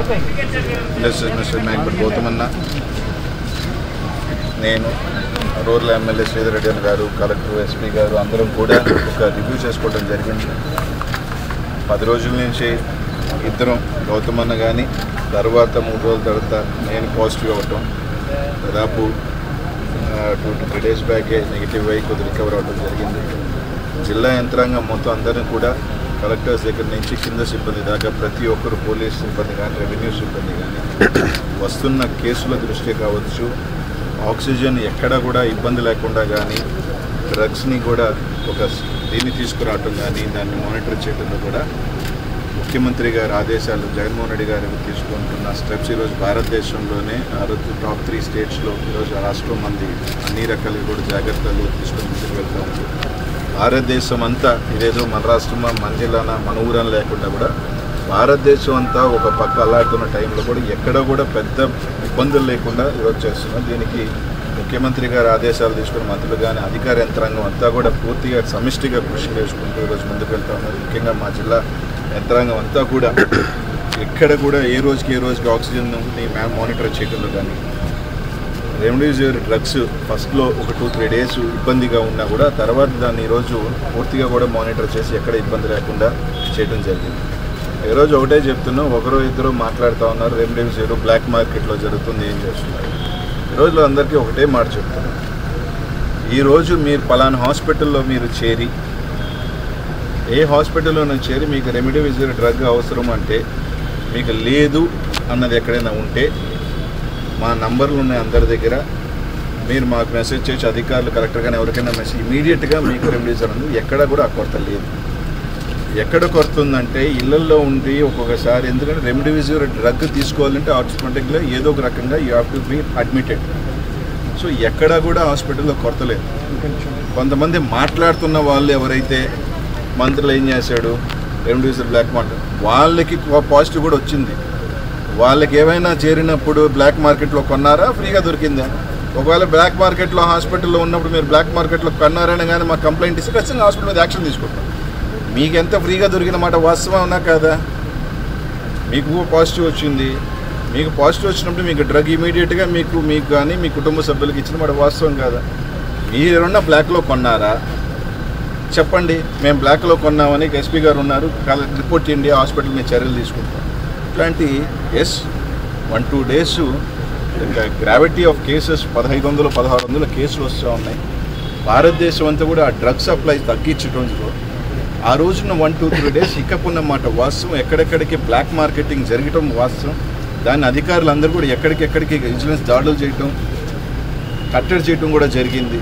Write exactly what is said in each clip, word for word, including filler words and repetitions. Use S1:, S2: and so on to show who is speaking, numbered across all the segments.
S1: Industry minister నాయకుడు గౌతమన్న, నేను rural MLA Sridhar Reddy గారు, కలెక్టర్, ఎస్పీ గారు అందరం కూడా ఒక రివ్యూ చేసుకోవడం జరిగింది. పది రోజుల నుంచి ఇద్దరం గౌతమన్న కానీ తర్వాత మూడు రోజుల తర్వాత నేను పాజిటివ్ అవ్వటం, దాదాపు టూ టు త్రీ డేస్ బ్యాకే నెగిటివ్ అయ్యి కొద్ది రికవర్ అవ్వడం జరిగింది. జిల్లా యంత్రాంగం మొత్తం అందరినీ కూడా కలెక్టర్స్ దగ్గర నుంచి కింద సిబ్బంది దాకా ప్రతి ఒక్కరు పోలీస్ సిబ్బంది కానీ రెవెన్యూ సిబ్బంది కానీ వస్తున్న కేసుల దృష్టి కావచ్చు, ఆక్సిజన్ ఎక్కడ కూడా ఇబ్బంది లేకుండా కానీ డ్రగ్స్ని కూడా ఒక దీన్ని తీసుకురావటం కానీ దాన్ని మానిటర్ చేయడంలో కూడా ముఖ్యమంత్రి గారి ఆదేశాలు జగన్మోహన్ రెడ్డి గారు తీసుకుంటున్న స్టెప్స్ ఈరోజు భారతదేశంలోనే ఆరోజు టాప్ త్రీ స్టేట్స్లో ఈరోజు రాష్ట్రం మంది అన్ని రకాలు కూడా జాగ్రత్తలు తీసుకొని ముందుకు వెళ్తూ ఉంది. భారతదేశం అంతా ఇదేదో మన రాష్ట్రమా మన జిల్లానా మన ఊరని లేకుండా కూడా భారతదేశం అంతా ఒక పక్క అల్లాడుతున్న టైంలో కూడా ఎక్కడ కూడా పెద్ద ఇబ్బందులు లేకుండా ఈరోజు చేస్తున్నాం. దీనికి ముఖ్యమంత్రి గారి ఆదేశాలు తీసుకున్న మంత్రులు కానీ అధికార యంత్రాంగం అంతా కూడా పూర్తిగా సమిష్టిగా కృషి చేసుకుంటూ ఈరోజు ముందుకు వెళ్తూ ఉన్నారు. ముఖ్యంగా మా జిల్లా యంత్రాంగం అంతా కూడా ఎక్కడ కూడా ఏ రోజుకి ఏ రోజుకి ఆక్సిజన్ని మానిటర్ చేయడంలో కానీ రెమ్డెసివిర్ డ్రగ్స్ ఫస్ట్లో ఒక టూ త్రీ డేస్ ఇబ్బందిగా ఉన్నా కూడా తర్వాత దాన్ని ఈరోజు పూర్తిగా కూడా మానిటర్ చేసి ఎక్కడ ఇబ్బంది లేకుండా చేయడం జరిగింది. ఈరోజు ఒకటే చెప్తున్నాం, ఒకరు ఇద్దరు మాట్లాడుతూ ఉన్నారు రెమ్డెసివిర్ బ్లాక్ మార్కెట్లో జరుగుతుంది, ఏం చేస్తున్నారు. ఈరోజు అందరికీ ఒకటే మాట చెప్తున్నాం, ఈరోజు మీరు పలానా హాస్పిటల్లో మీరు చేరి ఏ హాస్పిటల్లోనూ చేరి మీకు రెమ్డెసివిర్ డ్రగ్ అవసరం అంటే మీకు లేదు అన్నది ఎక్కడైనా ఉంటే మా నంబర్లు ఉన్నాయి అందరి దగ్గర, మీరు మాకు మెసేజ్ చేసి అధికారులు కలెక్టర్ కానీ ఎవరికైనా మెసేజ్ ఇమీడియట్గా మీకు రెమ్డెసివిర్ అనేది ఎక్కడ కూడా ఆ కొరత లేదు. ఎక్కడ కొరత ఉందంటే ఇళ్లల్లో ఉండి ఒక్కొక్కసారి, ఎందుకంటే రెమ్డెసివిర్ డ్రగ్ తీసుకోవాలంటే ఆటోమేటిక్గా ఏదో ఒక రకంగా you have to be admitted. So ఎక్కడా కూడా హాస్పిటల్లో కొరత లేదు. కొంతమంది మాట్లాడుతున్న వాళ్ళు ఎవరైతే మంత్రులు ఏం చేశాడు రెమ్డెసివిర్ బ్లాక్ మార్కెట్ వాళ్ళకి పాజిటివ్ కూడా వచ్చింది, వాళ్ళకి ఏమైనా చేరినప్పుడు బ్లాక్ మార్కెట్లో కొన్నారా ఫ్రీగా దొరికిందా? ఒకవేళ బ్లాక్ మార్కెట్లో హాస్పిటల్లో ఉన్నప్పుడు మీరు బ్లాక్ మార్కెట్లో కొన్నారని కానీ మాకు కంప్లైంట్ ఇస్తే ఖచ్చితంగా హాస్పిటల్ మీద యాక్షన్ తీసుకుంటాం. మీకు ఎంత ఫ్రీగా దొరికిన మాట వాస్తవం ఉన్నా కదా, మీకు పాజిటివ్ వచ్చింది, మీకు పాజిటివ్ వచ్చినప్పుడు మీకు డ్రగ్ ఇమీడియట్గా మీకు మీకు కానీ మీ కుటుంబ సభ్యులకి ఇచ్చిన మాట వాస్తవం కాదా? మీరేమన్నా బ్లాక్లో కొన్నారా చెప్పండి, మేము బ్లాక్లో కొన్నామని ఎస్పీ గారు ఉన్నారు, రిపోర్ట్ చేయండి, హాస్పిటల్ మీద చర్యలు తీసుకుంటాం. ఇట్లాంటి ఎస్ one two days gravity of cases పదహైదు వందలు పదహారు వందల కేసులు వస్తూ ఉన్నాయి. భారతదేశం అంతా కూడా ఆ డ్రగ్ సప్లై తగ్గించడంలో ఆ రోజున వన్ టూ త్రీ డేస్ ఇక్కపున్నమాట వాస్తవం. ఎక్కడెక్కడికి బ్లాక్ మార్కెటింగ్ జరగటం వాస్తవం. దాన్ని అధికారులు అందరూ కూడా ఎక్కడికెక్కడికి విజిలెన్స్ దాడులు చేయటం కట్టడి చేయటం కూడా జరిగింది.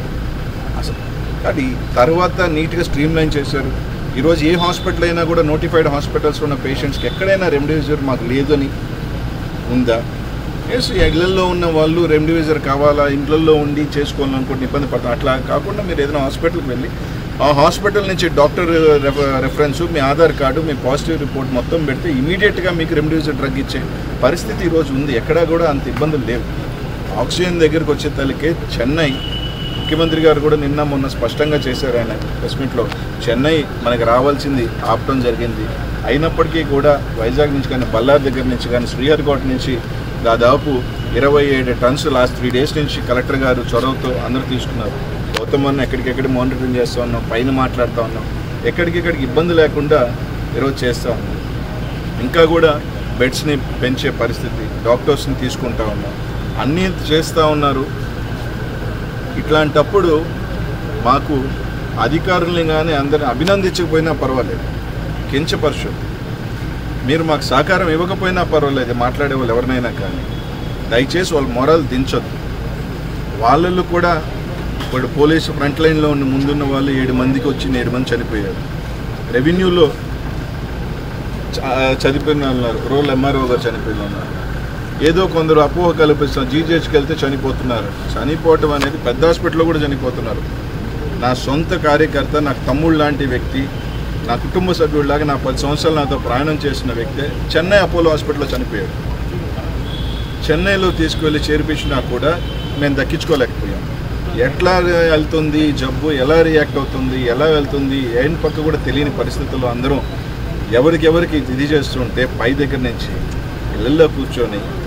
S1: అసలు అది తర్వాత నీట్గా స్ట్రీమ్ లైన్ చేశారు. ఈరోజు ఏ హాస్పిటల్ అయినా కూడా నోటిఫైడ్ హాస్పిటల్స్ ఉన్న పేషెంట్స్కి ఎక్కడైనా రెమ్డెసివిర్ మాకు లేదని ఉందా? ఎస్, ఇళ్లలో ఉన్న వాళ్ళు రెమ్డెసివిర్ కావాలా ఇంట్లో ఉండి చేసుకోవాలనుకుంటే ఇబ్బంది పడతాం. అట్లా కాకుండా మీరు ఏదైనా హాస్పిటల్కి వెళ్ళి ఆ హాస్పిటల్ నుంచి డాక్టర్ రెఫరెన్సు, మీ ఆధార్ కార్డు, మీ పాజిటివ్ రిపోర్ట్ మొత్తం పెడితే ఇమీడియట్గా మీకు రెమ్డెసివిర్ డ్రగ్ ఇచ్చే పరిస్థితి ఈరోజు ఉంది. ఎక్కడా కూడా అంత ఇబ్బందులు లేవు. ఆక్సిజన్ దగ్గరికి వచ్చే తల్లికే చెన్నై ముఖ్యమంత్రి గారు కూడా నిన్న మొన్న స్పష్టంగా చేశారు ఆయన ప్రెస్ మీట్లో, చెన్నై మనకి రావాల్సింది ఆపటం జరిగింది. అయినప్పటికీ కూడా వైజాగ్ నుంచి కానీ బళ్ళారి దగ్గర నుంచి కానీ శ్రీహరికోట నుంచి దాదాపు ఇరవై ఏడు టన్స్ లాస్ట్ త్రీ డేస్ నుంచి కలెక్టర్ గారు చొరవతో అందరూ తీసుకున్నారు. గౌతమన్న ఎక్కడికెక్కడ మానిటరింగ్ చేస్తూ ఉన్నాం, పైన మాట్లాడుతూ ఉన్నాం, ఎక్కడికెక్కడికి ఇబ్బంది లేకుండా ఈరోజు చేస్తూ ఉన్నాం. ఇంకా కూడా బెడ్స్ని పెంచే పరిస్థితి, డాక్టర్స్ని తీసుకుంటా ఉన్నాం, అన్నీ చేస్తూ ఉన్నారు. ఇట్లాంటప్పుడు మాకు అధికారుల్ని కానీ అందరిని అభినందించకపోయినా పర్వాలేదు, కించపరచు, మీరు మాకు సహకారం ఇవ్వకపోయినా పర్వాలేదు, మాట్లాడే వాళ్ళు ఎవరినైనా కానీ దయచేసి వాళ్ళ మొరాలు దించొద్దు. వాళ్ళు కూడా ఇప్పుడు పోలీసు ఫ్రంట్ లైన్లో ఉన్న ముందున్న వాళ్ళు ఏడు మందికి వచ్చి ఏడు మంది చనిపోయారు. రెవెన్యూలో చనిపోయిన ఉన్నారు, రూరల్ ఎంఆర్ఓ గారు చనిపోయిన ఉన్నారు. ఏదో కొందరు అపోహ కల్పిస్తున్నారు, జీజీహెచ్కి వెళ్తే చనిపోతున్నారు. చనిపోవటం అనేది పెద్ద హాస్పిటల్లో కూడా చనిపోతున్నారు. నా సొంత కార్యకర్త, నాకు తమ్ముడు లాంటి వ్యక్తి, నా కుటుంబ సభ్యుడిలాగా నా పది సంవత్సరాలు నాతో ప్రయాణం చేసిన వ్యక్తే చెన్నై అపోలో హాస్పిటల్లో చనిపోయాడు. చెన్నైలో తీసుకువెళ్ళి చేర్పించినా కూడా మేము దక్కించుకోలేకపోయాం. ఎట్లా వెళ్తుంది జబ్బు, ఎలా రియాక్ట్ అవుతుంది, ఎలా వెళ్తుంది ఏం పక్క కూడా తెలియని పరిస్థితుల్లో అందరం ఎవరికెవరికి ఇది చేస్తుంటే పై దగ్గర నుంచి ఇళ్ళల్లో కూర్చొని